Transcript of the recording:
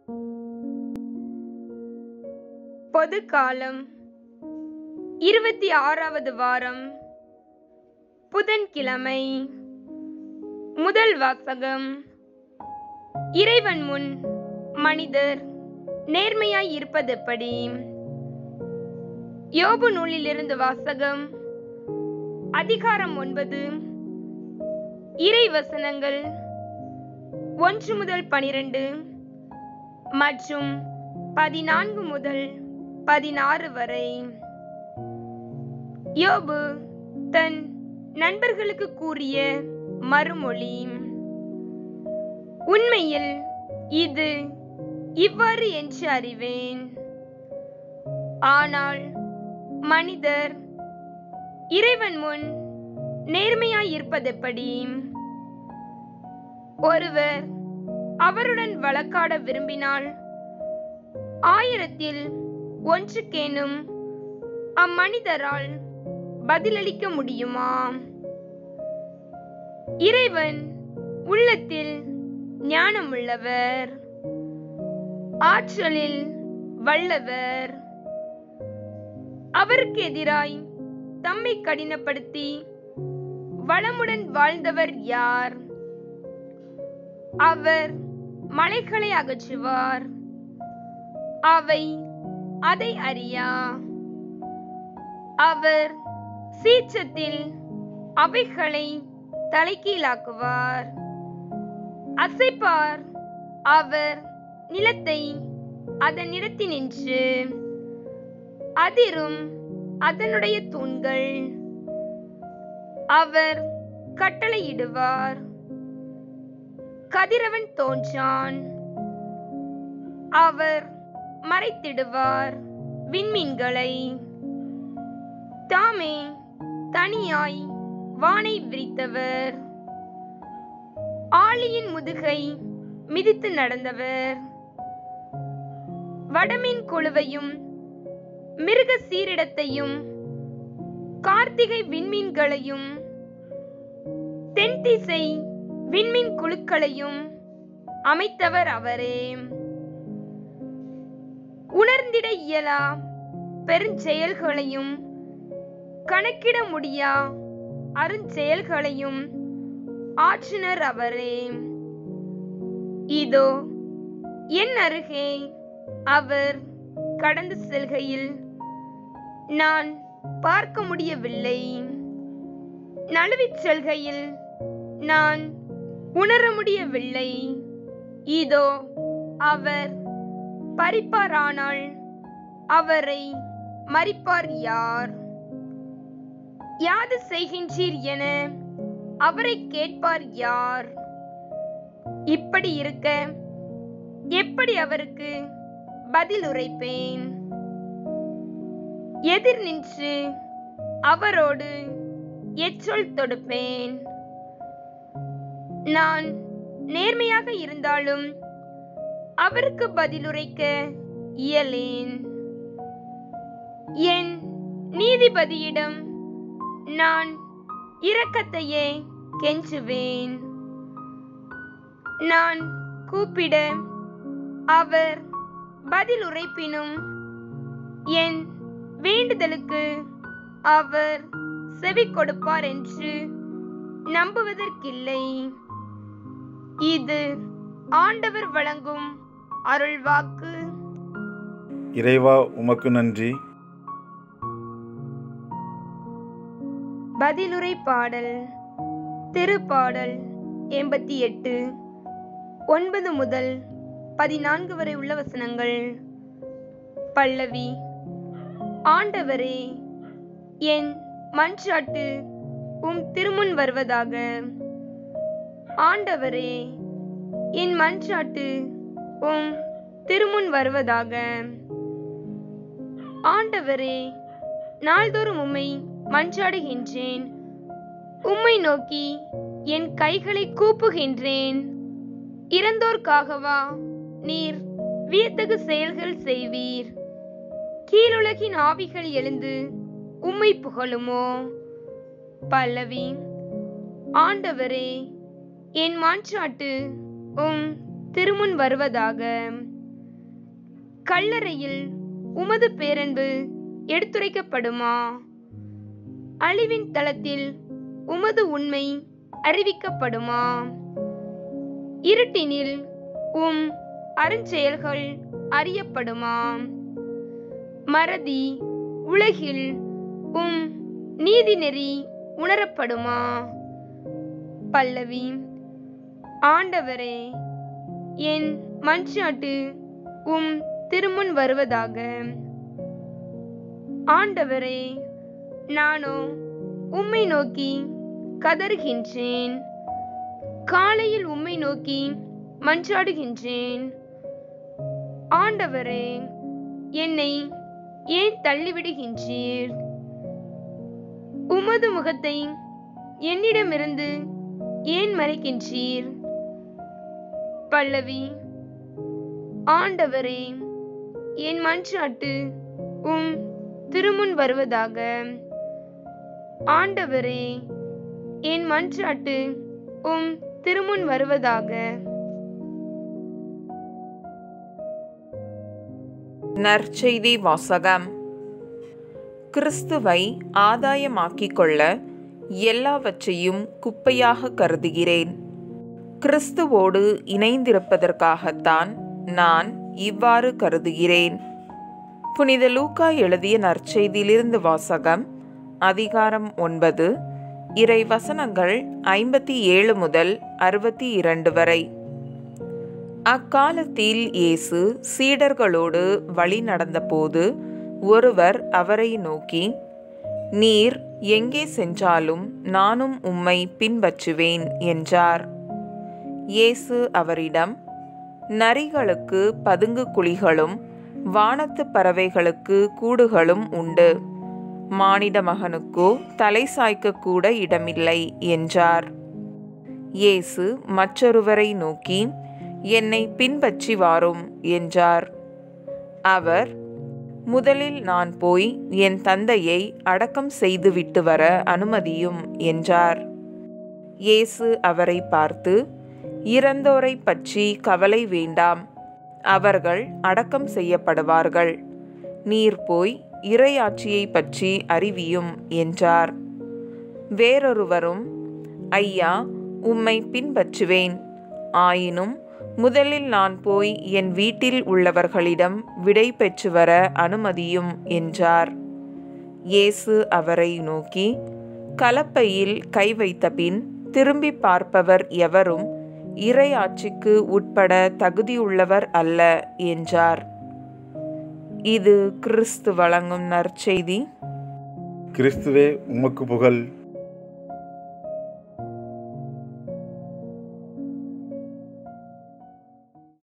பொது காலம் 26வது வாரம் புதன்கிழமை. முதல் வாசகம். இறைவன் முன் மனிதர் நேர்மையாய் இருப்பதெப்படி? யோபு நூலிலிருந்து வாசகம். அதிகாரம் 9, இறை வசனங்கள் 1 முதல் 12 மற்றும் 14 முதல் 16 வரை. யோபு தன் நண்பர்களுக்கு கூறிய மறுமொழி. உண்மையில் இது இவ்வாறு என்று அறிவேன். ஆனால் மனிதர் இறைவன் முன் நேர்மையாய் இருப்பதெப்படி? ஒருவர் அவருடன் வழக்காட விரும்பினால் 1000ல் ஒன்றுக்கேனும் அம்மனிதரால் பதிலளிக்க முடியுமா? இறைவன் உள்ளத்தில் ஞானமுள்ளவர், ஆற்றலில் வல்லவர். அவருக்கு எதிராய் தம்மை கடினப்படுத்தி வளமுடன் வாழ்ந்தவர் யார்? அவர் மலைகளை அகற்றுவார், அவை அதை அறியா. அவர் சீற்றத்தில் அவைகளை தலைகீழாக்குவார், அசைப்பார். அவர் நிலத்தை அதனிடத்தினின்று, அதிரும் அதனுடைய தூண்கள். அவர் கட்டளையிடுவார், கதிரவன் தோன்றான். அவர் மறைத்திடுவார் விண்மீன்களை. தாமே தனியாய் வானை விரித்தவர், ஆழியின் முதுகை மிதித்து நடந்தவர். வடமீன் குழுவையும் மிருக சீரிடத்தையும் கார்த்திகை விண்மீன்களையும் தென்திசை விண்மீன் குழுக்களையும் அமைத்தவர் அவரே. உணர்ந்திட இயலா பெருஞ்செயல்களையும் கணக்கிட முடியா அருஞ்செயல்களையும் ஆற்றினர் அவரே. இதோ என் அருகே அவர் கடந்து செல்கையில் நான் பார்க்க முடியவில்லை, நழுவிச் செல்கையில் நான் உணர முடியவில்லை. இதோ அவர் பறிப்பாரானால் அவரை மறிப்பார் யார்? யாது செய்கின்றீர் என அவரை கேட்பார் யார்? இப்படி இருக்க எப்படி அவருக்கு பதில் உரைப்பேன்? எதிர் நின்று அவரோடு எச்சொல் தொடுப்பேன். நான் நேர்மையாக இருந்தாலும் அவருக்கு பதிலுரைக்க இயலேன். என் நீதிபதியிடம் நான் இரக்கத்தையே கெஞ்சுவேன். நான் கூப்பிட அவர் பதில் உரைப்பினும் என் வேண்டுதலுக்கு அவர் செவி கொடுப்பார் என்று நம்புவதற்கில்லை. இது ஆண்டவர் வழங்கும் அருள்வாக்கு. இறைவா, உமக்கு நன்றி. பதிலுரை பாடல். திருப்பாடல் 88 9 முதல் 14 வரை உள்ள வசனங்கள். பல்லவி. ஆண்டவரே, என் மன்றாட்டு உம் திருமுன் வருவதாக. ஆண்டவரே, என் மன்றாட்டு உம் திருமுன் வருவதாக. ஆண்டவரே, நாள்தோறும் உம்மை மன்றாடுகின்றேன். உம்மை நோக்கி என் கைகளை கூப்புகின்றேன். இறந்தோர்க்காகவா நீர் வியத்தகு செயல்கள் செய்வீர்? கீழுலகின் ஆவிகள் எழுந்து உம்மை புகழுமோ? பல்லவி. ஆண்டவரே, என் மன்றாட்டு உம் திருமுன் வருவதாக. கல்லறையில் உமது பேரன்பு எடுத்துரைக்கப்படுமா? அழிவின் தளத்தில் உமது உண்மை அறிவிக்கப்படுமா? இருட்டினில் உம் அருஞ்செயல்கள் அறியப்படுமா? மறதி உலகில் உம் நீதிநெறி உணரப்படுமா? பல்லவி. ஆண்டவரே, என் மன்றாட்டு உம் திருமுன் வருவதாக. ஆண்டவரே, நானோ உம்மை நோக்கி கதறுகின்றேன். காலையில் உம்மை நோக்கி மன்றாடுகின்றேன். ஆண்டவரே, என்னை ஏன் தள்ளிவிடுகின்றீர்? உமது முகத்தை என்னிடமிருந்து ஏன் மறைக்கின்றீர்? பல்லவி. ஆண்டவரே, என் மன்றாட்டு உம் திருமுன் வருவதாக. ஆண்டவரே, என் மன்றாட்டு உம் திருமுன் வருவதாக. நற்செய்தி வாசகம். கிறிஸ்துவை ஆதாயமாக்கிக் கொள்ள எல்லாவற்றையும் குப்பையாக கருதுகிறேன். கிறிஸ்துவோடு இணைந்திருப்பதற்காகத்தான் நான் இவ்வாறு கருதுகிறேன். புனித லூக்கா எழுதிய நற்செய்தியிலிருந்து வாசகம். அதிகாரம் 9, இறை வசனங்கள் 57 முதல் 62 வரை. அக்காலத்தில் இயேசு சீடர்களோடு வழி நடந்தபோது ஒருவர் அவரை நோக்கி, நீர் எங்கே சென்றாலும் நானும் உம்மை பின்பற்றுவேன் என்றார். இயேசு அவரிடம், நரிகளுக்கு பதுங்கு குழிகளும் வானத்து பறவைகளுக்கு கூடுகளும் உண்டு, மானிட மகனுக்கோ தலை சாய்க்க கூட இடமில்லை என்றார். இயேசு மற்றொருவரை நோக்கி, என்னை பின்பற்றி வாரும் என்றார். அவர், முதலில் நான் போய் என் தந்தையை அடக்கம் செய்துவிட்டு வர அனுமதியும் என்றார். இயேசு அவரை பார்த்து, இறந்தோரை பற்றி கவலை வேண்டாம், அவர்கள் அடக்கம் செய்யப்படுவார்கள். நீர் போய் இறையாட்சியை பற்றி அறிவியும் என்றார். வேறொருவரும், ஐயா, உம்மை பின்பற்றுவேன், ஆயினும் முதலில் நான் போய் என் வீட்டில் உள்ளவர்களிடம் விடை பெற்று வர அனுமதியும் என்றார். இயேசு அவரை நோக்கி, கலப்பையில் கை வைத்த பின் திரும்பி பார்ப்பவர் எவரும் இறையாட்சிக்கு உட்பட தகுதியுள்ளவர் அல்ல என்றார். இது கிறிஸ்து வழங்கும் நற்செய்தி. கிறிஸ்துவே, உமக்கு புகழ்.